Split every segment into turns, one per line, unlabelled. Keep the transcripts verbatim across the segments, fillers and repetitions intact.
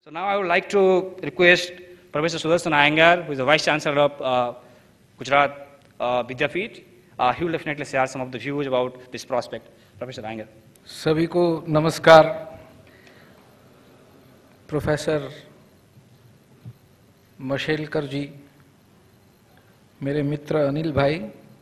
So now I would like to request Professor Sudarshan Iyengar, who is the Vice Chancellor of uh, Gujarat uh, Vidyapith. Uh, he will definitely share some of the views about this prospect. Professor Iyengar.
सभी को नमस्कार। Professor Mashelkar जी, मेरे मित्र अनिल भाई,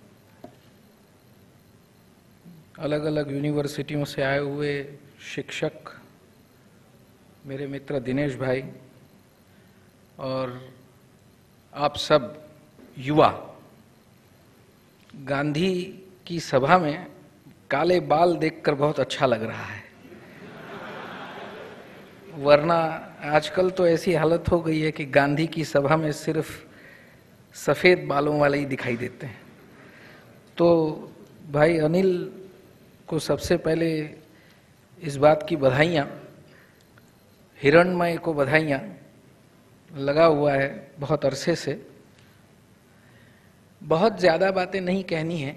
अलग अलग यूनिवर्सिटियों से आए हुए शिक्षक, मेरे मित्र दिनेश भाई और आप सब युवा, गांधी की सभा में काले बाल देखकर बहुत अच्छा लग रहा है, वरना आजकल तो ऐसी हालत हो गई है कि गांधी की सभा में सिर्फ सफ़ेद बालों वाले ही दिखाई देते हैं। तो भाई अनिल को सबसे पहले इस बात की बधाइयाँ, हिरणमय को बधाइयाँ, लगा हुआ है बहुत अरसे से। बहुत ज़्यादा बातें नहीं कहनी है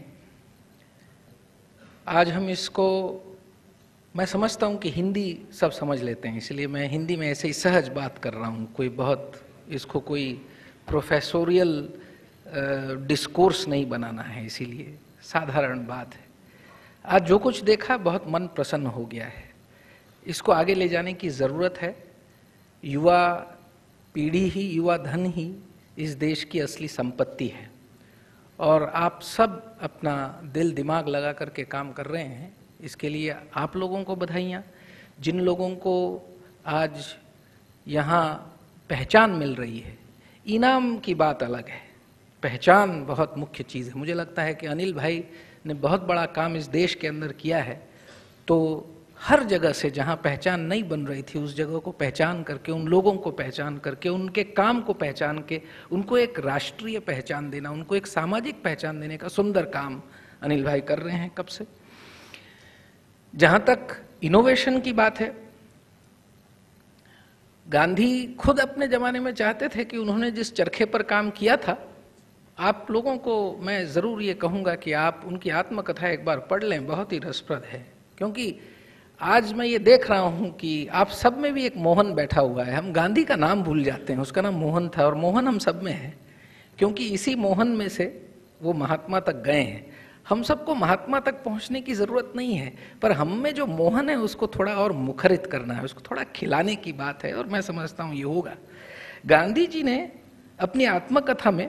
आज। हम इसको, मैं समझता हूँ कि हिंदी सब समझ लेते हैं, इसलिए मैं हिंदी में ऐसे ही सहज बात कर रहा हूँ। कोई बहुत इसको कोई प्रोफेसोरियल डिस्कोर्स नहीं बनाना है, इसीलिए साधारण बात है। आज जो कुछ देखा बहुत मन प्रसन्न हो गया है। इसको आगे ले जाने की ज़रूरत है। युवा पीढ़ी ही, युवा धन ही इस देश की असली संपत्ति है और आप सब अपना दिल दिमाग लगा करके काम कर रहे हैं। इसके लिए आप लोगों को बधाइयाँ। जिन लोगों को आज यहाँ पहचान मिल रही है, इनाम की बात अलग है, पहचान बहुत मुख्य चीज़ है। मुझे लगता है कि अनिल भाई ने बहुत बड़ा काम इस देश के अंदर किया है। तो हर जगह से जहाँ पहचान नहीं बन रही थी, उस जगह को पहचान करके, उन लोगों को पहचान करके, उनके काम को पहचान के, उनको एक राष्ट्रीय पहचान देना, उनको एक सामाजिक पहचान देने का सुंदर काम अनिल भाई कर रहे हैं कब से। जहाँ तक इनोवेशन की बात है, गांधी खुद अपने ज़माने में चाहते थे कि उन्होंने जिस चरखे पर काम किया था, आप लोगों को मैं ज़रूर ये कहूँगा कि आप उनकी आत्मकथा एक बार पढ़ लें, बहुत ही रसप्रद है। क्योंकि आज मैं ये देख रहा हूँ कि आप सब में भी एक मोहन बैठा हुआ है। हम गांधी का नाम भूल जाते हैं, उसका नाम मोहन था और मोहन हम सब में है, क्योंकि इसी मोहन में से वो महात्मा तक गए हैं। हम सबको महात्मा तक पहुँचने की ज़रूरत नहीं है, पर हम में जो मोहन है उसको थोड़ा और मुखरित करना है, उसको थोड़ा खिलाने की बात है और मैं समझता हूँ ये होगा। गांधी जी ने अपनी आत्मकथा में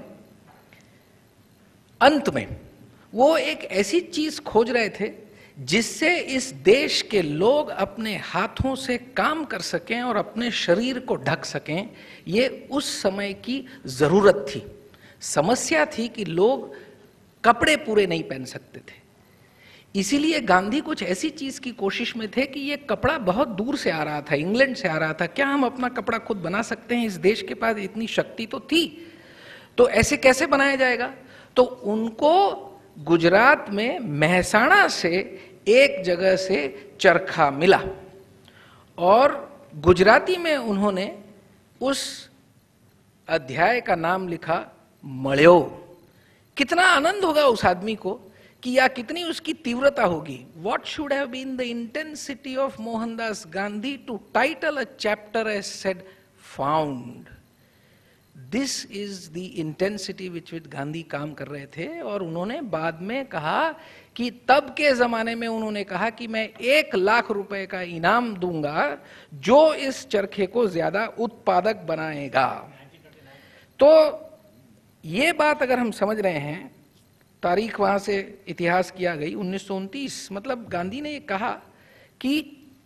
अंत में वो एक ऐसी चीज़ खोज रहे थे जिससे इस देश के लोग अपने हाथों से काम कर सकें और अपने शरीर को ढक सकें। ये उस समय की ज़रूरत थी। समस्या थी कि लोग कपड़े पूरे नहीं पहन सकते थे, इसीलिए गांधी कुछ ऐसी चीज़ की कोशिश में थे कि ये कपड़ा बहुत दूर से आ रहा था, इंग्लैंड से आ रहा था। क्या हम अपना कपड़ा खुद बना सकते हैं? इस देश के पास इतनी शक्ति तो थी, तो ऐसे कैसे बनाया जाएगा? तो उनको गुजरात में मेहसाणा से एक जगह से चरखा मिला और गुजराती में उन्होंने उस अध्याय का नाम लिखा मळ्यो। कितना आनंद होगा उस आदमी को कि या कितनी उसकी तीव्रता होगी। What should have been the intensity of Mohandas Gandhi to title a chapter as said found? This is the intensity which with Gandhi काम कर रहे थे। और उन्होंने बाद में कहा कि तब के ज़माने में उन्होंने कहा कि मैं एक लाख रुपए का इनाम दूंगा जो इस चरखे को ज़्यादा उत्पादक बनाएगा। तो ये बात अगर हम समझ रहे हैं, तारीख वहाँ से इतिहास किया गई उन्नीस सौ उनतीस, मतलब गांधी ने ये कहा कि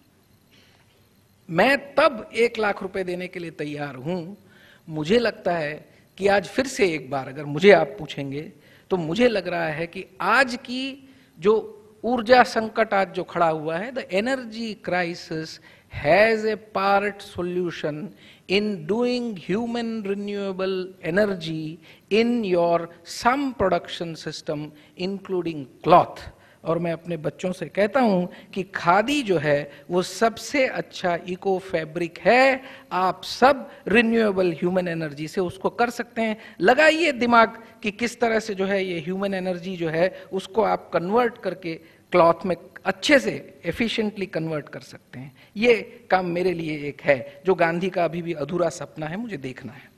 मैं तब एक लाख रुपए देने के लिए तैयार हूँ। मुझे लगता है कि आज फिर से एक बार अगर मुझे आप पूछेंगे तो मुझे लग रहा है कि आज की जो ऊर्जा संकट आज जो खड़ा हुआ है, the energy crisis has a part solution in doing human renewable energy in your some production system including cloth. और मैं अपने बच्चों से कहता हूं कि खादी जो है वो सबसे अच्छा इको फैब्रिक है। आप सब रिन्यूएबल ह्यूमन एनर्जी से उसको कर सकते हैं। लगाइए दिमाग कि किस तरह से जो है ये ह्यूमन एनर्जी जो है उसको आप कन्वर्ट करके क्लॉथ में अच्छे से एफिशिएंटली कन्वर्ट कर सकते हैं। ये काम मेरे लिए एक है जो गांधी का अभी भी अधूरा सपना है, मुझे देखना है।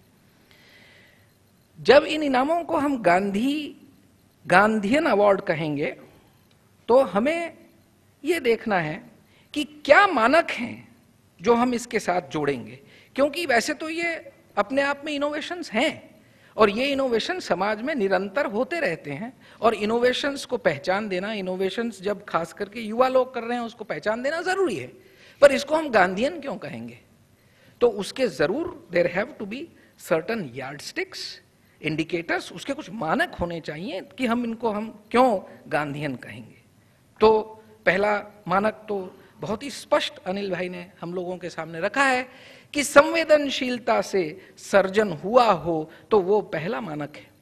जब इन इनामों को हम गांधी गांधीयन अवार्ड कहेंगे तो हमें ये देखना है कि क्या मानक हैं जो हम इसके साथ जोड़ेंगे, क्योंकि वैसे तो ये अपने आप में इनोवेशंस हैं और ये इनोवेशन समाज में निरंतर होते रहते हैं, और इनोवेशंस को पहचान देना, इनोवेशंस जब खास करके युवा लोग कर रहे हैं उसको पहचान देना जरूरी है। पर इसको हम गांधीयन क्यों कहेंगे? तो उसके जरूर there have to be certain yardsticks, indicators, उसके कुछ मानक होने चाहिए कि हम इनको हम क्यों गांधीयन कहेंगे। तो पहला मानक तो बहुत ही स्पष्ट अनिल भाई ने हम लोगों के सामने रखा है कि संवेदनशीलता से सर्जन हुआ हो, तो वो पहला मानक है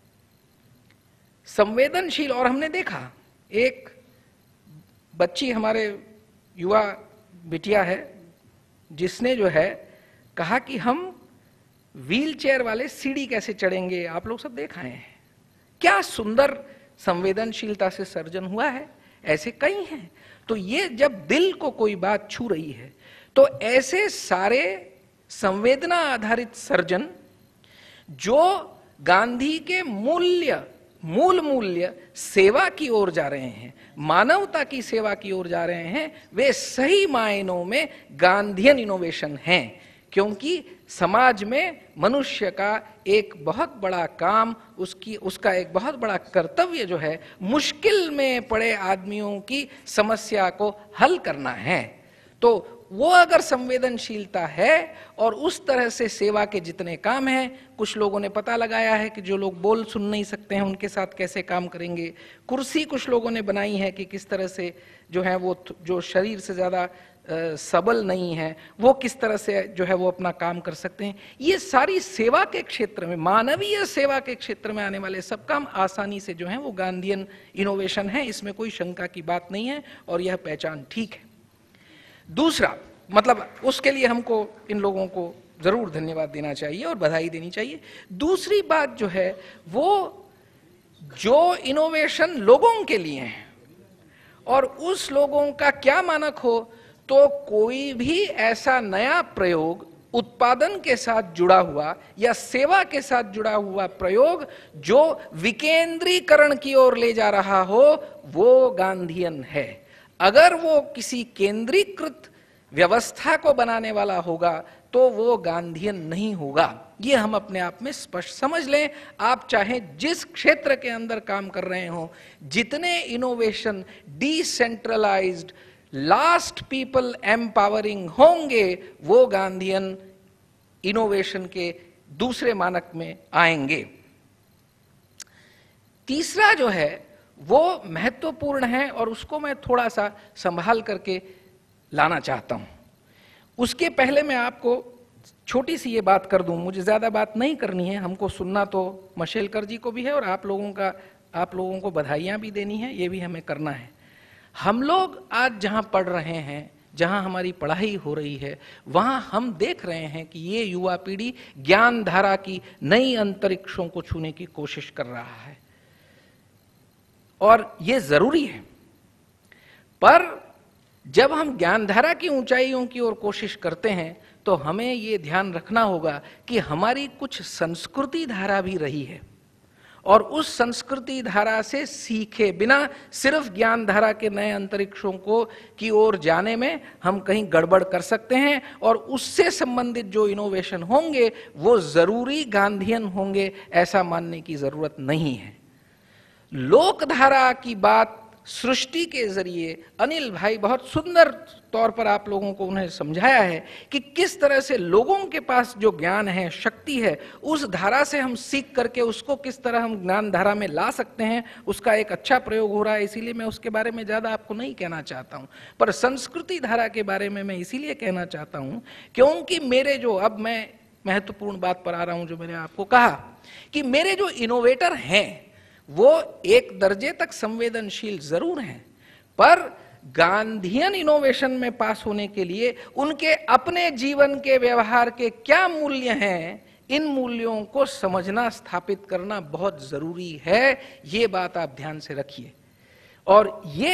संवेदनशील। और हमने देखा एक बच्ची हमारे युवा बिटिया है जिसने जो है कहा कि हम व्हील चेयर वाले सीढ़ी कैसे चढ़ेंगे, आप लोग सब देख आए हैं। क्या सुंदर संवेदनशीलता से सर्जन हुआ है, ऐसे कई हैं। तो ये जब दिल को कोई बात छू रही है तो ऐसे सारे संवेदना आधारित सर्जन जो गांधी के मूल्य मूल मूल्य सेवा की ओर जा रहे हैं, मानवता की सेवा की ओर जा रहे हैं, वे सही मायनों में गांधीयन इनोवेशन हैं। क्योंकि समाज में मनुष्य का एक बहुत बड़ा काम, उसकी उसका एक बहुत बड़ा कर्तव्य जो है मुश्किल में पड़े आदमियों की समस्या को हल करना है। तो वो अगर संवेदनशीलता है और उस तरह से सेवा के जितने काम हैं, कुछ लोगों ने पता लगाया है कि जो लोग बोल सुन नहीं सकते हैं उनके साथ कैसे काम करेंगे, कुर्सी कुछ लोगों ने बनाई है कि किस तरह से जो है वो जो शरीर से ज़्यादा सबल नहीं है वो किस तरह से जो है वो अपना काम कर सकते हैं। ये सारी सेवा के क्षेत्र में, मानवीय सेवा के क्षेत्र में आने वाले सब काम आसानी से जो है वो गांधीयन इनोवेशन है, इसमें कोई शंका की बात नहीं है और यह पहचान ठीक है। दूसरा मतलब उसके लिए हमको इन लोगों को जरूर धन्यवाद देना चाहिए और बधाई देनी चाहिए। दूसरी बात जो है वो जो इनोवेशन लोगों के लिए है और उस लोगों का क्या मानक हो, तो कोई भी ऐसा नया प्रयोग उत्पादन के साथ जुड़ा हुआ या सेवा के साथ जुड़ा हुआ प्रयोग जो विकेंद्रीकरण की ओर ले जा रहा हो वो गांधीयन है। अगर वो किसी केंद्रीकृत व्यवस्था को बनाने वाला होगा तो वो गांधीयन नहीं होगा। ये हम अपने आप में स्पष्ट समझ लें। आप चाहे जिस क्षेत्र के अंदर काम कर रहे हो, जितने innovation decentralised last people empowering होंगे वो गांधीयन इनोवेशन के दूसरे मानक में आएंगे। तीसरा जो है वो महत्वपूर्ण है और उसको मैं थोड़ा सा संभाल करके लाना चाहता हूं। उसके पहले मैं आपको छोटी सी ये बात कर दूं, मुझे ज्यादा बात नहीं करनी है, हमको सुनना तो मशेलकर जी को भी है और आप लोगों का आप लोगों को बधाइयां भी देनी है, ये भी हमें करना है। हम लोग आज जहां पढ़ रहे हैं, जहां हमारी पढ़ाई हो रही है, वहां हम देख रहे हैं कि ये युवा पीढ़ी ज्ञान धारा की नई अंतरिक्षों को छूने की कोशिश कर रहा है और ये जरूरी है। पर जब हम ज्ञानधारा की ऊंचाइयों की ओर कोशिश करते हैं तो हमें ये ध्यान रखना होगा कि हमारी कुछ संस्कृति धारा भी रही है और उस संस्कृति धारा से सीखे बिना सिर्फ ज्ञान धारा के नए अंतरिक्षों को की ओर जाने में हम कहीं गड़बड़ कर सकते हैं और उससे संबंधित जो इनोवेशन होंगे वो जरूरी गांधीयन होंगे, ऐसा मानने की जरूरत नहीं है। लोकधारा की बात सृष्टि के जरिए अनिल भाई बहुत सुंदर तौर पर आप लोगों को उन्हें समझाया है कि किस तरह से लोगों के पास जो ज्ञान है, शक्ति है, उस धारा से हम सीख करके उसको किस तरह हम ज्ञान धारा में ला सकते हैं, उसका एक अच्छा प्रयोग हो रहा है। इसीलिए मैं उसके बारे में ज्यादा आपको नहीं कहना चाहता हूं, पर संस्कृति धारा के बारे में मैं इसीलिए कहना चाहता हूं क्योंकि मेरे जो, अब मैं महत्वपूर्ण बात पर आ रहा हूं, जो मैंने आपको कहा कि मेरे जो इनोवेटर हैं वो एक दर्जे तक संवेदनशील जरूर हैं, पर गांधीयन इनोवेशन में पास होने के लिए उनके अपने जीवन के व्यवहार के क्या मूल्य हैं, इन मूल्यों को समझना, स्थापित करना बहुत जरूरी है। ये बात आप ध्यान से रखिए। और ये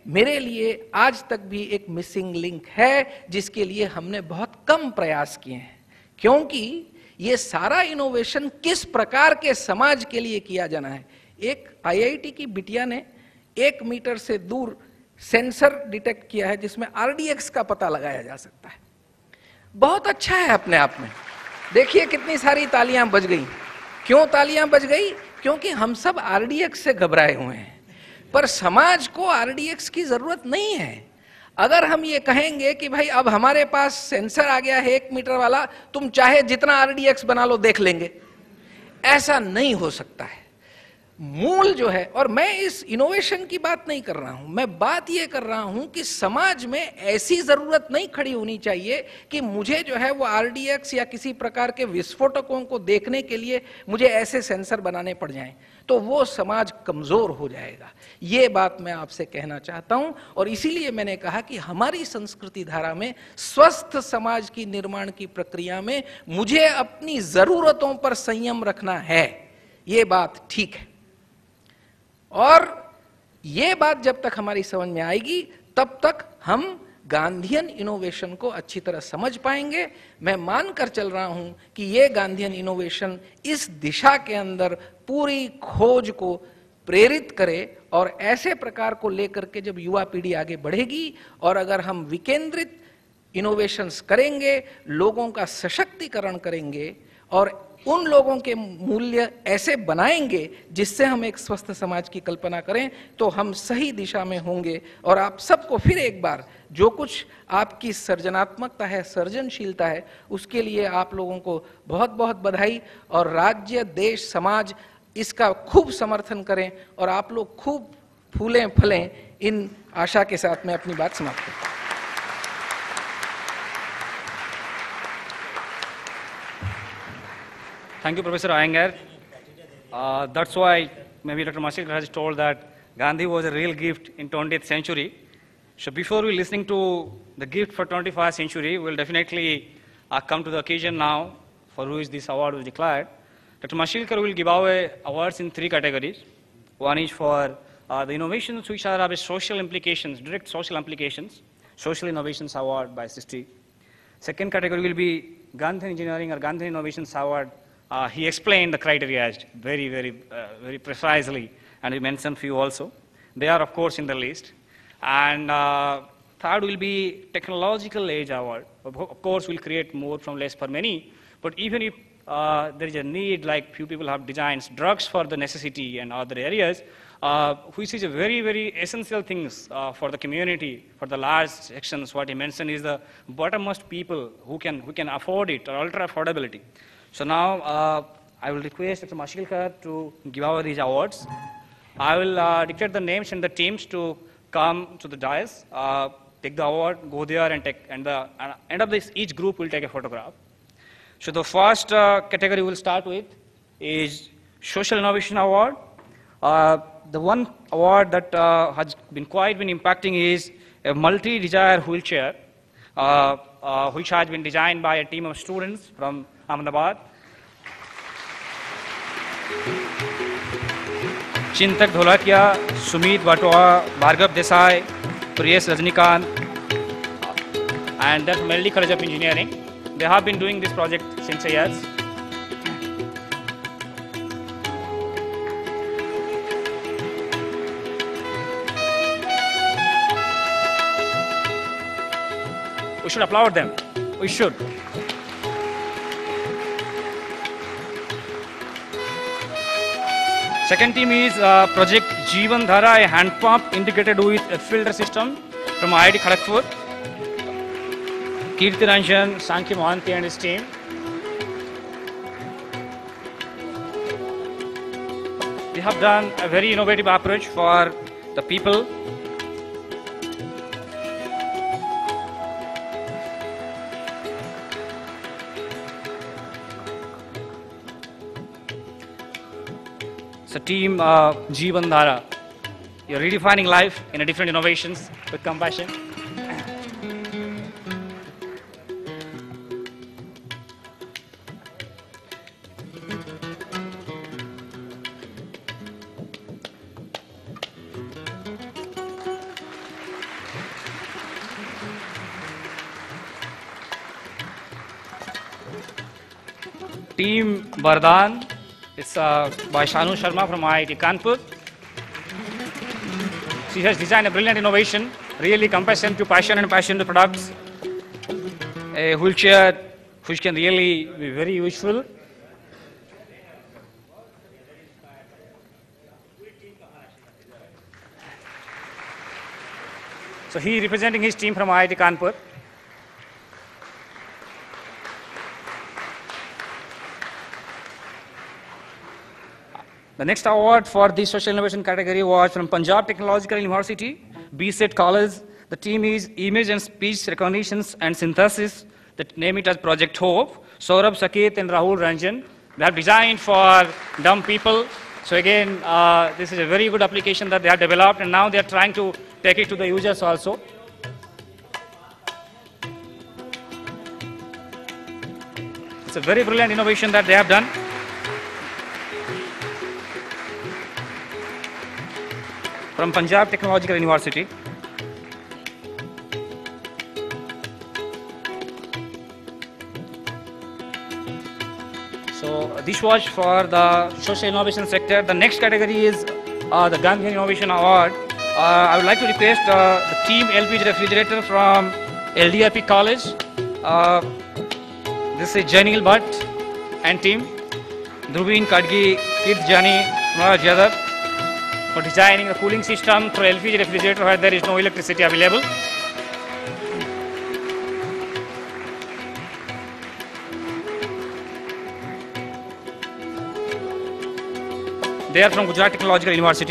मेरे लिए आज तक भी एक मिसिंग लिंक है, जिसके लिए हमने बहुत कम प्रयास किए हैं। क्योंकि ये सारा इनोवेशन किस प्रकार के समाज के लिए किया जाना है। एक आईआईटी की बिटिया ने एक मीटर से दूर सेंसर डिटेक्ट किया है जिसमें आरडीएक्स का पता लगाया जा सकता है। बहुत अच्छा है अपने आप में। देखिए कितनी सारी तालियां बज गई। क्यों तालियां बज गई? क्योंकि हम सब आरडीएक्स से घबराए हुए हैं, पर समाज को आरडीएक्स की जरूरत नहीं है। अगर हम ये कहेंगे कि भाई अब हमारे पास सेंसर आ गया है एक मीटर वाला, तुम चाहे जितना आरडीएक्स बना लो, देख लेंगे, ऐसा नहीं हो सकता है। मूल जो है, और मैं इस इनोवेशन की बात नहीं कर रहा हूं, मैं बात ये कर रहा हूं कि समाज में ऐसी जरूरत नहीं खड़ी होनी चाहिए कि मुझे जो है वो आरडीएक्स या किसी प्रकार के विस्फोटकों को देखने के लिए मुझे ऐसे सेंसर बनाने पड़ जाएं, तो वो समाज कमजोर हो जाएगा। ये बात मैं आपसे कहना चाहता हूं, और इसीलिए मैंने कहा कि हमारी संस्कृति धारा में स्वस्थ समाज की निर्माण की प्रक्रिया में मुझे अपनी जरूरतों पर संयम रखना है। ये बात ठीक है, और ये बात जब तक हमारी समझ में आएगी तब तक हम गांधीयन इनोवेशन को अच्छी तरह समझ पाएंगे। मैं मानकर चल रहा हूं कि ये गांधीयन इनोवेशन इस दिशा के अंदर पूरी खोज को प्रेरित करे, और ऐसे प्रकार को लेकर के जब युवा पीढ़ी आगे बढ़ेगी और अगर हम विकेंद्रित इनोवेशंस करेंगे, लोगों का सशक्तिकरण करेंगे और उन लोगों के मूल्य ऐसे बनाएंगे जिससे हम एक स्वस्थ समाज की कल्पना करें, तो हम सही दिशा में होंगे। और आप सबको फिर एक बार, जो कुछ आपकी सृजनात्मकता है, सृजनशीलता है, उसके लिए आप लोगों को बहुत बहुत बधाई, और राज्य, देश, समाज इसका खूब समर्थन करें और आप लोग खूब फूलें फलें। इन आशा के साथ मैं अपनी बात समाप्त करता हूं।
Thank you, Professor Iyengar. Uh, that's why maybe Doctor Mashilkar has told that Gandhi was a real gift in twentieth century. So before we listening to the gift for twenty-first century, we'll definitely uh, come to the occasion now for who is this award was declared. Doctor Mashilkar will give away awards in three categories. One is for uh, the innovations which are of social implications, direct social implications, Social Innovations Award by S I S T. Second category will be Gandhian Engineering or Gandhian Innovations Award. Uh, he explained the criteria very, very, uh, very precisely, and he mentioned few also. They are, of course, in the list. And uh, third will be Technological Age Award. Of course, we'll create more from less for many. But even if uh, there is a need, like few people have designed drugs for the necessity and other areas, uh, which is a very, very essential things uh, for the community, for the large sections. What he mentioned is the bottommost people who can, who can afford it, or ultra affordability. So now uh, I will request Doctor Mashilkar to give out these awards. I will uh, dictate the names and the teams to come to the dais, uh, take the award, go there and take, and the uh, end of this, each group will take a photograph. So the first uh, category we'll start with is Social Innovation Award. Uh, the one award that uh, has been quite been impacting is a multi-desire wheelchair, uh, uh, which has been designed by a team of students from Ahmedabad. Chintak Dholakia, Sumit Batoa, Bhargav Desai, Priyesh Rajnikant, and that's Melody College of Engineering. They have been doing this project since years. We should applaud them. We should. Second team is uh, Project Jeevan Dhara, a hand pump integrated with a filter system from I I T Kharagpur. Kirti Ranjan, Sankhi Mohanty and his team. They have done a very innovative approach for the people. So team uh, Jeevan Dhara, you're redefining life in a different innovations with compassion. Team Bardhan, it's uh, by Shanu Sharma from I I T Kanpur. She has designed a brilliant innovation, really compassion to passion and passion to products. A wheelchair which can really be very useful. So he representing his team from I I T Kanpur. The next award for the social innovation category was from Punjab Technological University, B SET College. The team is Image and Speech Recognitions and Synthesis. They name it as Project Hope. Saurabh Saket and Rahul Ranjan. They have designed for dumb people. So again, uh, this is a very good application that they have developed, and now they are trying to take it to the users also. It's a very brilliant innovation that they have done. From Punjab Technological University. So this was for the social innovation sector. The next category is uh, the Gandhian Innovation Award. Uh, I would like to request uh, the team L P G refrigerator from L D I P College. Uh, this is Janil Bhatt and team. Dhruvin Kadgi, Kit Jani, Manoj Yadav, for designing a cooling system for L P G refrigerator where there is no electricity available. They are from Gujarat Technological University.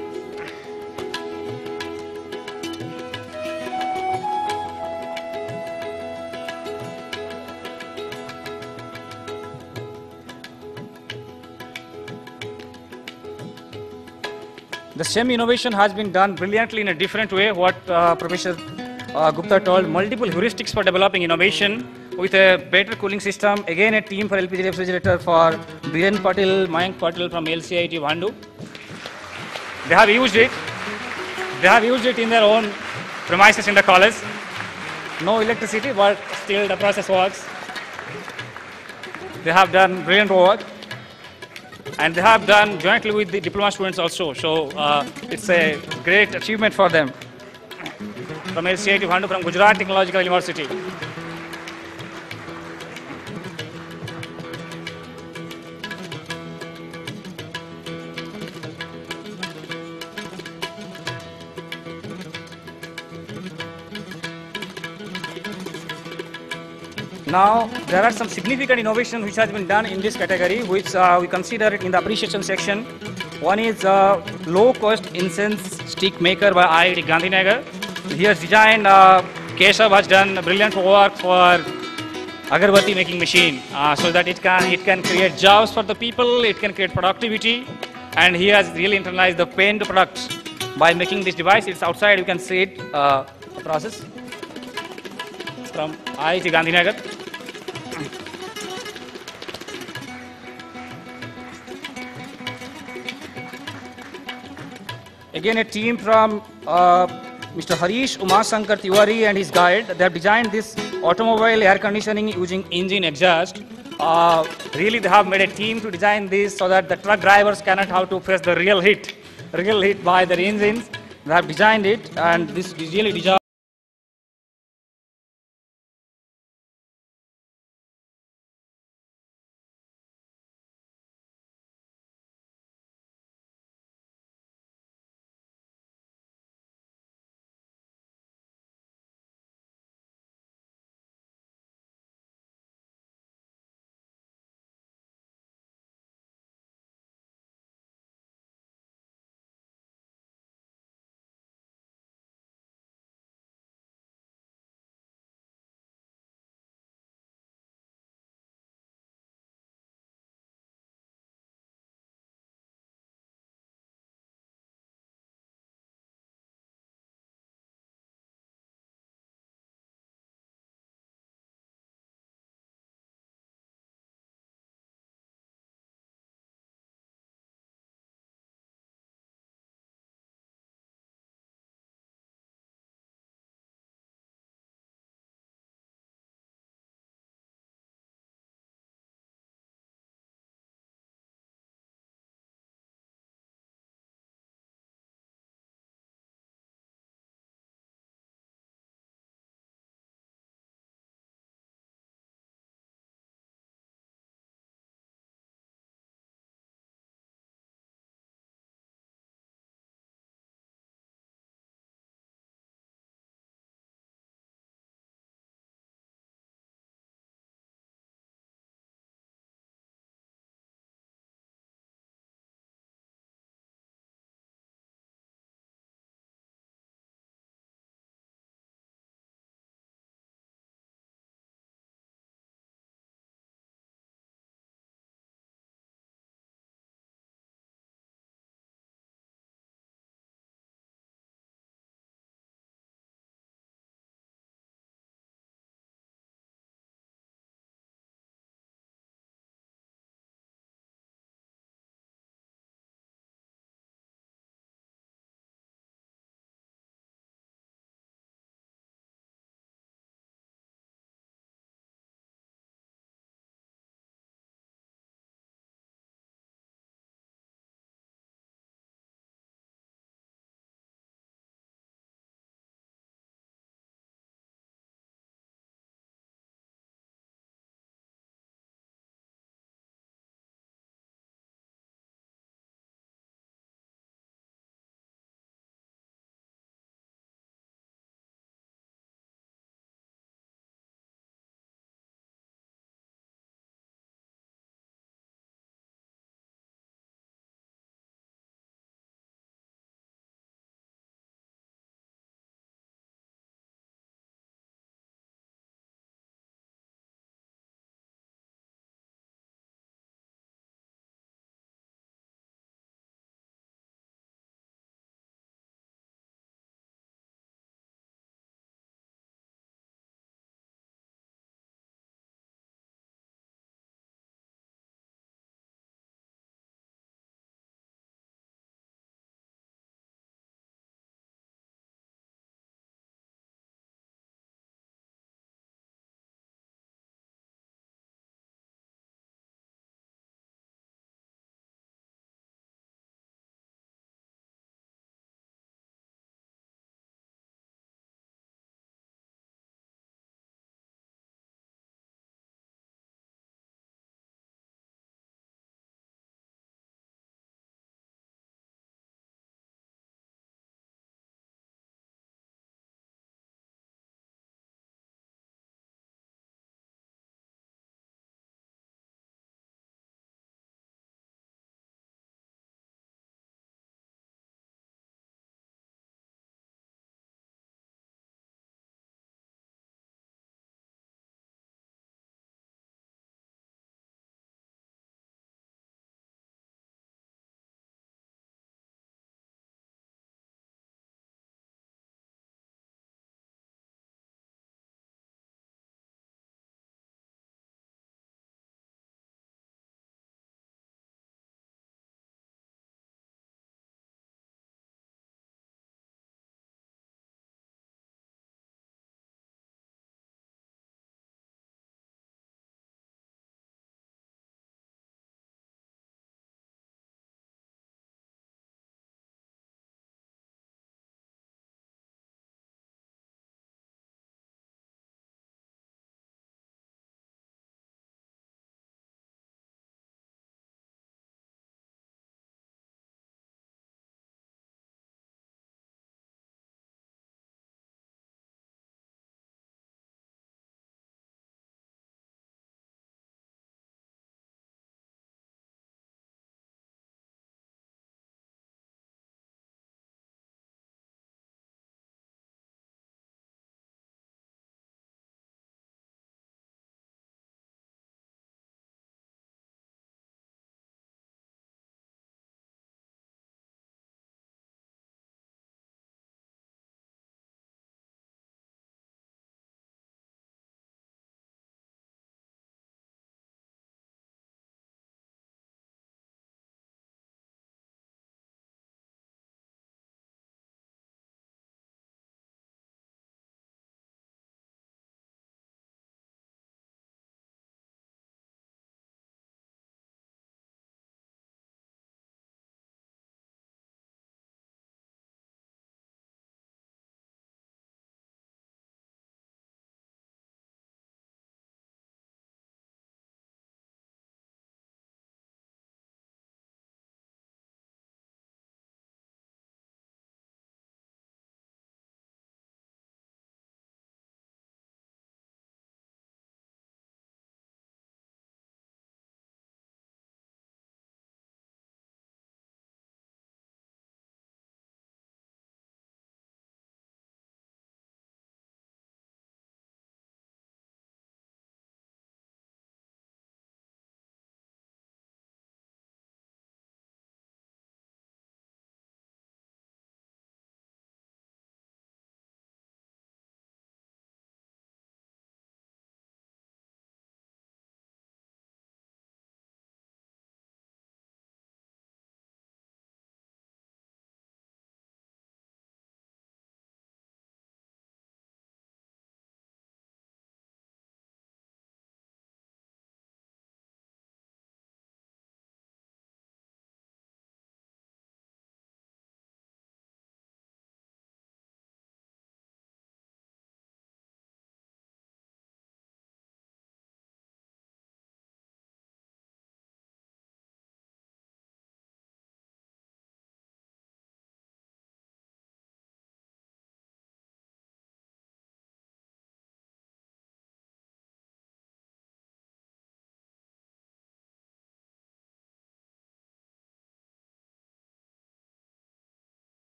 The same innovation has been done brilliantly in a different way. What uh, Professor uh, Gupta told, multiple heuristics for developing innovation with a better cooling system. Again, a team for L P G refrigerator for Biren Patil, Mayank Patil from L C I T Vandu. They have used it. They have used it in their own premises in the college. No electricity, but still the process works. They have done brilliant work. And they have done jointly with the diploma students also. So uh, it's a great achievement for them. From L C I T Vandu, from Gujarat Technological University. Now, there are some significant innovations which has been done in this category, which uh, we consider it in the appreciation section. One is uh, low-cost incense stick maker by I I T Gandhinagar. He has designed, uh, Keshav has done brilliant work for agarbatti making machine, uh, so that it can it can create jobs for the people, it can create productivity, and he has really internalized the paint products by making this device. It's outside, you can see it, uh, the process from I I T Gandhinagar. Again, a team from uh, Mister Harish Umasankar Tiwari and his guide. They have designed this automobile air conditioning using engine exhaust. Uh, really, they have made a team to design this so that the truck drivers cannot have to face the real heat, real heat by their engines. They have designed it, and this is really designed.